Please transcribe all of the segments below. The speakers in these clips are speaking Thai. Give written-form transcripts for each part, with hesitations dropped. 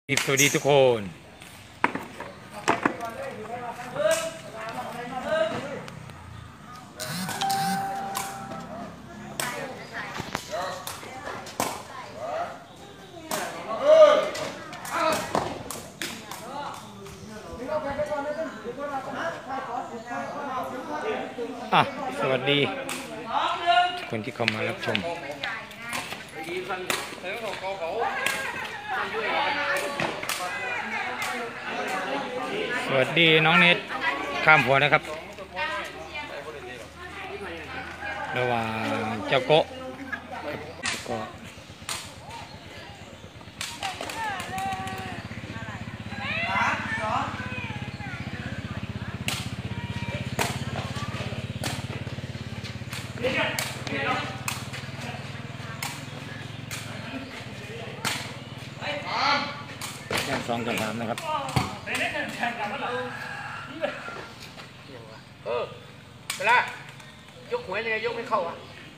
สวัสดีทุกคนสวัสดีคนที่เข้ามารับชมสวัสดีน้องเนตข้ามหัวนะครับระหว่างเจ้าโกะกับ2-3นะครับเวลายกหวยเลยยกไม่เข้าอ่ะ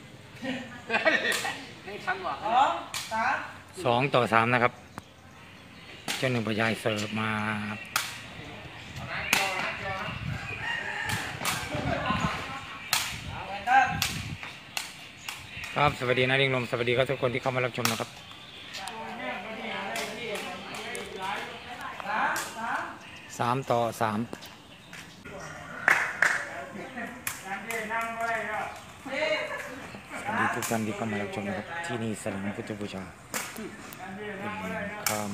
ให้ทำว่ะ 2-3นะครับเจ้าหนึ่งพยายเสิร์ฟมาครับสวัสดีนะลิงลมสวัสดีครับทุกคนที่เข้ามารับชมนะครับ3-3สวัสดีทุกท่านที่เข้ามารับชมนะครับที่นี่สนามพุทธบูชาข้าม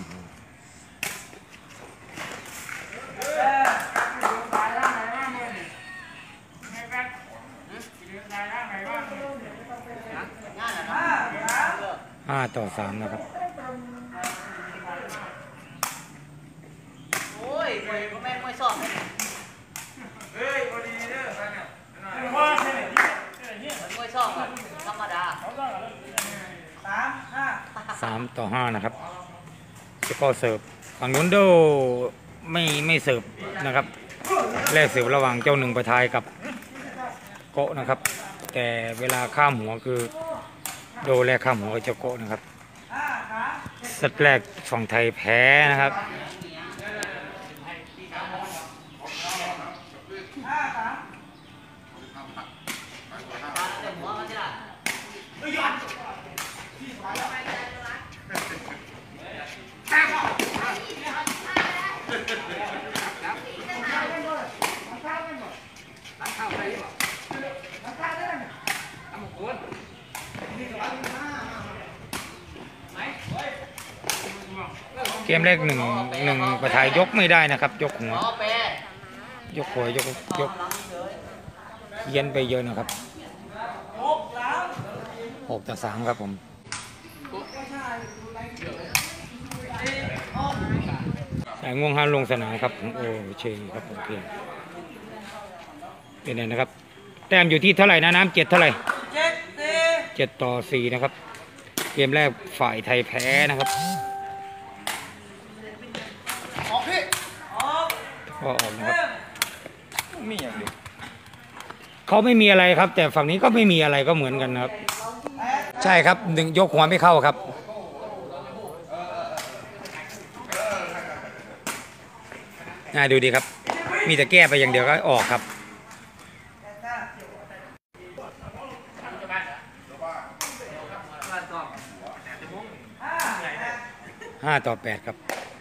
5-3นะครับโอ้ยมวยก็แม่งมวยสอบเลยเฮ้ยพอดีเด้อมวยสอบธรรมดา 3-5นะครับจะก็เสิร์ฟฝั่งนู้นโดไม่เสิร์ฟนะครับแลกเสิร์ฟระหว่างเจ้าหนึ่งประทายกับโกะนะครับแต่เวลาข้ามหัวคือโดแลกข้ามหัวกับเจ้าโกะนะครับเซตแรกฝั่งไทยแพ้นะครับเกมแรกหนึ่งประทายยกไม่ได้นะครับยกหัวยกเย็นไปเยอะนะครับ6-3ครับผมแต่ง่วงห้ามลงสนามครับผมโอเคครับโอเคเป็นไงนะครับแต้มอยู่ที่เท่าไหร่นะน้ำ7เท่าไหร่7-4นะครับเกมแรกฝ่ายไทยแพ้นะครับก็ออกนะครับมีอย่างเดียวเขาไม่มีอะไรครับแต่ฝั่งนี้ก็ไม่มีอะไรก็เหมือนกันนะครับใช่ครับยกหัวไม่เข้าครับดูดีครับมีแต่แก้ไปอย่างเดียวก็ออกครับ5-8ครับ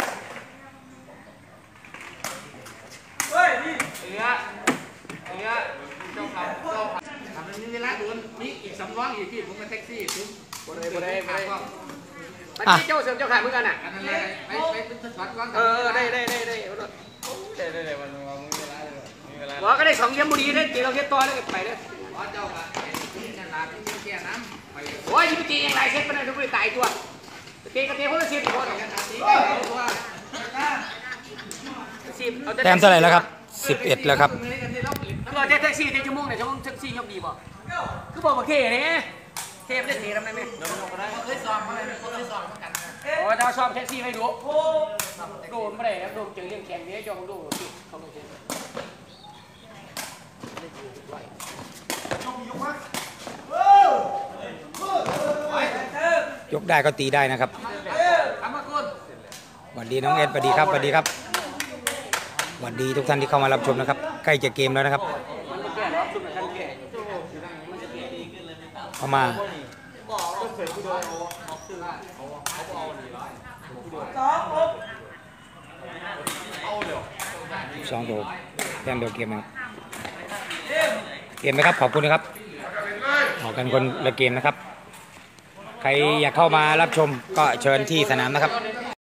ทำนี้เวลาโดนนี่อีกสำรองอีกที่ผมเป็นแท็กซี่ผมได้ไปเจ้าเสริมเจ้าขายเหมือนกันอ่ะไปเป็นสวัสดิ์ก่อนได้ว่าก็ได้2เยี่ยมบุรีได้ตีเราเทียบตัวแล้วก็ไปเลยเจ้าค่ะขนาดที่แก่น้ำไปโอ้ยยิ่งตีอย่างไรเซ็ตไปเลยทุกคนตายตัวตีกระเทียมคนละ10คนแต้มเท่าไหร่แล้วครับ11แล้วครับคือแท็กซี่ชั่วโมงเนี่ยชั่วโมงแท็กซี่ยกดีบ่คือบอกว่าเคเนี่ยเคไม่ได้เททำไมไม่เคยซ้อมอะไรเคยซ้อมเหมือนกันโอ้ยถ้าซ้อมแท็กซี่ไม่ดูโดนไม่ได้แล้วโดนเจอเรื่องแข่งนี้จองดูเขาไม่เชื่อยกได้ก็ตีได้นะครับวัสดีน้องเอสสวัสดีครับสวัสดีครับสวัสดีทุกท่านที่เข้ามารับชมนะครับใกล้จะเกมแล้วนะครับเข้ามา2 ตัวแต้มเดียวเกมนะครับเกมไหมครับขอบคุณนะครับออกกันคนละเกมนะครับใครอยากเข้ามารับชมก็เชิญที่สนามนะครับ